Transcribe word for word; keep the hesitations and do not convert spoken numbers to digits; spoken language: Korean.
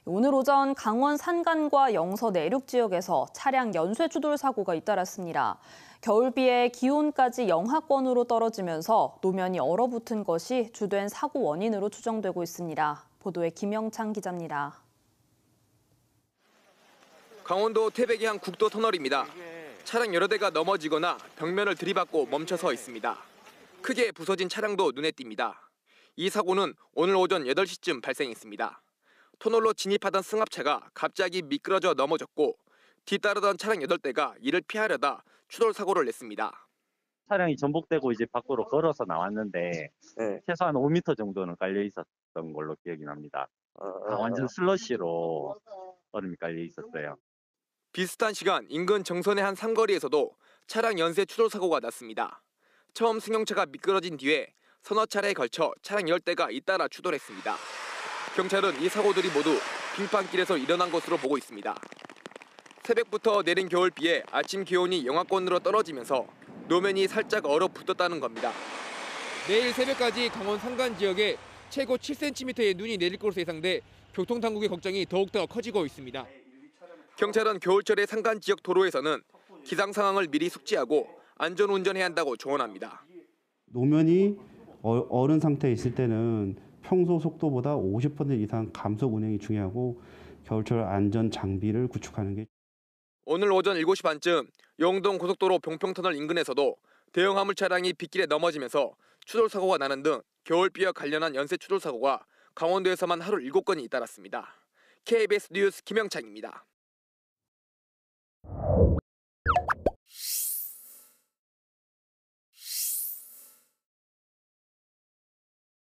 오늘 오전 강원 산간과 영서 내륙 지역에서 차량 연쇄 추돌 사고가 잇따랐습니다. 겨울비에 기온까지 영하권으로 떨어지면서 노면이 얼어붙은 것이 주된 사고 원인으로 추정되고 있습니다. 보도에 김영창 기자입니다. 강원도 태백의 한 국도 터널입니다. 차량 여러 대가 넘어지거나 벽면을 들이받고 멈춰서 있습니다. 크게 부서진 차량도 눈에 띕니다. 이 사고는 오늘 오전 여덟 시쯤 발생했습니다. 터널로 진입하던 승합차가 갑자기 미끄러져 넘어졌고 뒤따르던 차량 여덟 대가 이를 피하려다 추돌 사고를 냈습니다. 차량이 전복되고 이제 밖으로 걸어서 나왔는데 네. 최소한 오 미터 정도는 깔려 있었던 걸로 기억이 납니다. 아, 완전 슬러시로 얼음이 깔려 있었어요. 비슷한 시간 인근 정선의 한 삼거리에서도 차량 연쇄 추돌 사고가 났습니다. 처음 승용차가 미끄러진 뒤에 서너 차례에 걸쳐 차량 열 대가 잇따라 추돌했습니다. 경찰은 이 사고들이 모두 빙판길에서 일어난 것으로 보고 있습니다. 새벽부터 내린 겨울비에 아침 기온이 영하권으로 떨어지면서 노면이 살짝 얼어붙었다는 겁니다. 내일 새벽까지 강원 산간 지역에 최고 칠 센티미터의 눈이 내릴 것으로 예상돼 교통당국의 걱정이 더욱더 커지고 있습니다. 경찰은 겨울철에 산간 지역 도로에서는 기상 상황을 미리 숙지하고 안전운전해야 한다고 조언합니다. 노면이 얼은 상태에 있을 때는 평소 속도보다 오십 퍼센트 이상 감속 운행이 중요하고 겨울철 안전 장비를 구축하는 게. 오늘 오전 일곱 시 반쯤 영동 고속도로 병평터널 인근에서도 대형 화물 차량이 빗길에 넘어지면서 추돌 사고가 나는 등 겨울비와 관련한 연쇄 추돌 사고가 강원도에서만 하루 일곱 건이 잇따랐습니다. 케이비에스 뉴스 김영창입니다.